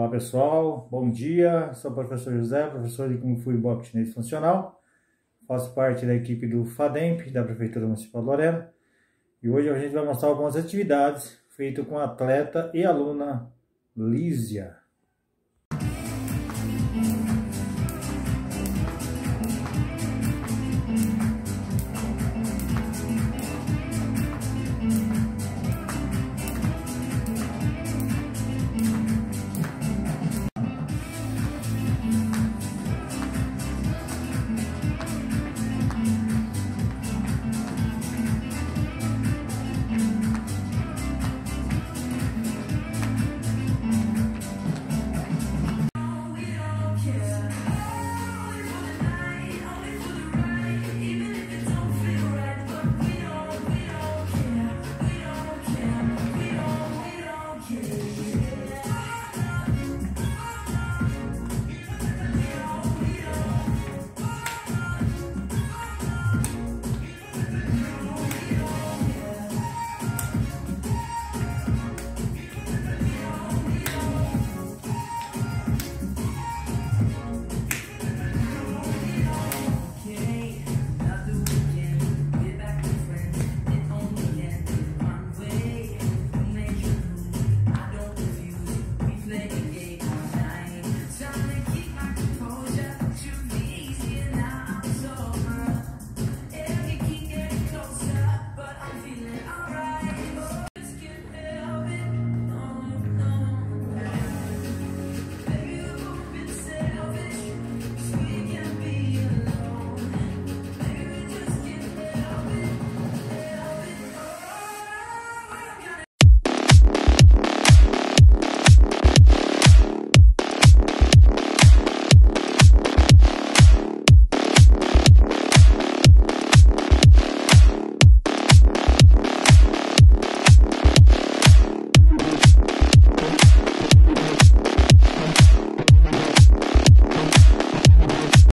Olá pessoal, bom dia, sou o professor José, professor de Kung Fu e Boxe Chinês Funcional, faço parte da equipe do FADEMP, da Prefeitura Municipal de Lorena, e hoje a gente vai mostrar algumas atividades feitas com a atleta e aluna Lísia.